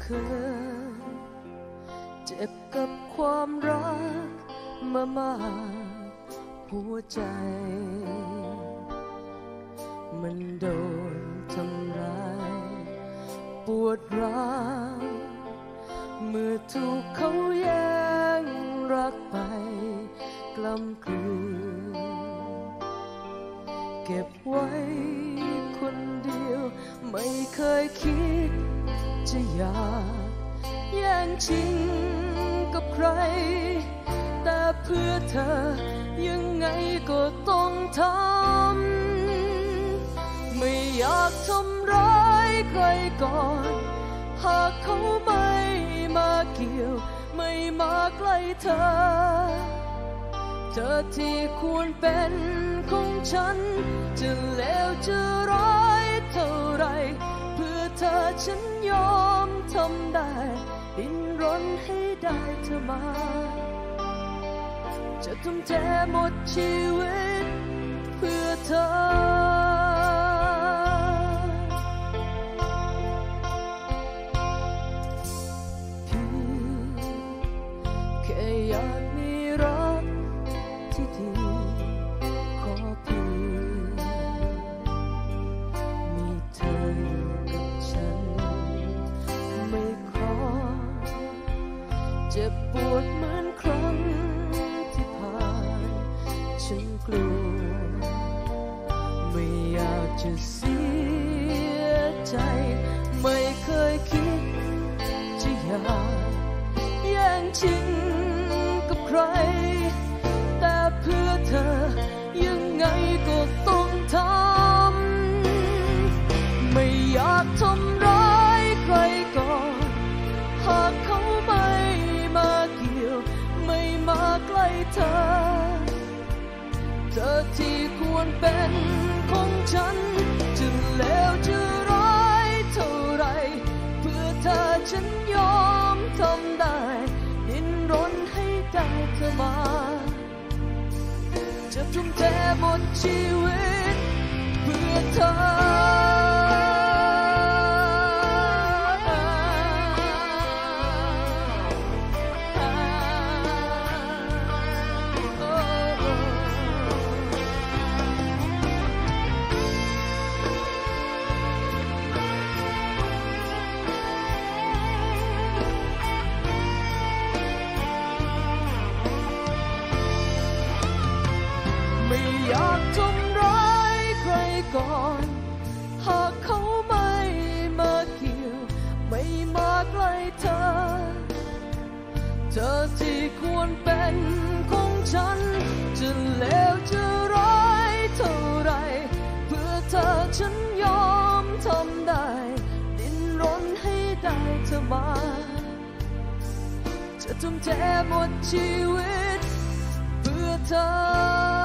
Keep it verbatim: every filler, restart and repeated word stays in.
ยเจ็บกับความรักมามากหัวใจมันโดนทำร้ายปวดร้าวเมื่อถูกเขาแย่งรักไปกล้ำกลืนเก็บไว้คนเดียวไม่เคยคิดจะอยากแย่งชิงกับใครแต่เพื่อเธอยังไงก็ต้องทำไม่อยากทำร้ายใครก่อนหากเขาไม่มาเกี่ยวไม่มาใกล้เธอเธอที่ควรเป็นของฉันจะเลวจะร้ายเท่าไรเพื่อเธอฉันยอมทำได้ดิ้นรนให้ได้เธอมาจะทุ่มเทหมดชีวิตเพื่อเธอแค่อยากมีรักที่ดีขอเพียงมีเธออยู่กับฉันไม่ขอเจ็บปวดเหมือนครั้งที่ผ่านฉันกลัวไม่อยากจะเสียใจไม่เคยคิดจะอยากแย่งชิงกับใครแต่เพื่อเธอยังไงก็ต้องทำไม่อยากทำร้ายใครก่อนหากเขาไม่มาเกี่ยวไม่มาใกล้เธอเธอที่ควรเป็นของฉันจะเลวจะร้ายเท่าไรเพื่อเธอฉันยอมทำได้ดิ้นรนให้ได้เธอมาจะทุ่มเทหมดชีวิตเพื่อเธอไม่อยากทำร้ายใครก่อนหากเขาไม่มาเกี่ยวไม่มาใกล้เธอเธอที่ควรเป็นของฉันจะเลวจะร้ายเท่าไรเพื่อเธอฉันยอมทำได้ดิ้นรนให้ได้เธอมาจะทุ่มเทหมดชีวิตเพื่อเธอ